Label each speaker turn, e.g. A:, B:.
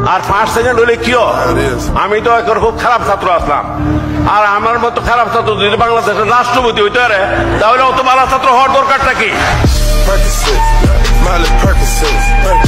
A: আর 5 second হলে কি হয়? আমি তো এখন খুব খারাপ ছাত্র আসলাম, আর আমার মতো খারাপ ছাত্র যদি বাংলাদেশের রাষ্ট্রপতি হইতে পারে তাহলে অত ভালো ছাত্র হওয়ার দরকারটা কি?